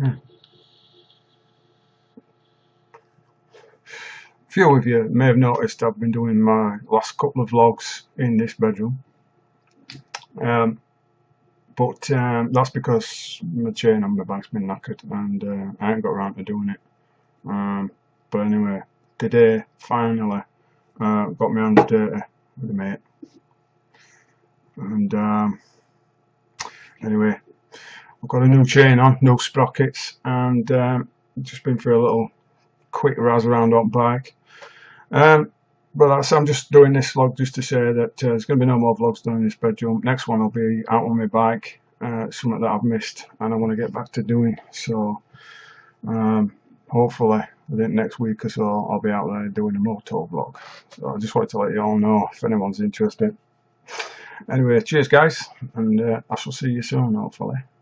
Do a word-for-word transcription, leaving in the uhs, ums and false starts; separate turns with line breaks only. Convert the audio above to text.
A few of you may have noticed I've been doing my last couple of vlogs in this bedroom, um, but um, that's because my chain on my back's been knackered and uh, I ain't got around to doing it. Um, but anyway, today finally uh, got my hands dirty with a mate, and um, anyway, I've got a new chain on, no sprockets, and um, just been for a little quick razz around on bike. Um, but that's, I'm just doing this vlog just to say that uh, there's going to be no more vlogs done in this bedroom. Next one will be out on my bike, uh, something that I've missed and I want to get back to doing. So um, hopefully within next week or so I'll be out there doing a moto vlog. So I just wanted to let you all know if anyone's interested. Anyway, cheers guys, and uh, I shall see you soon hopefully.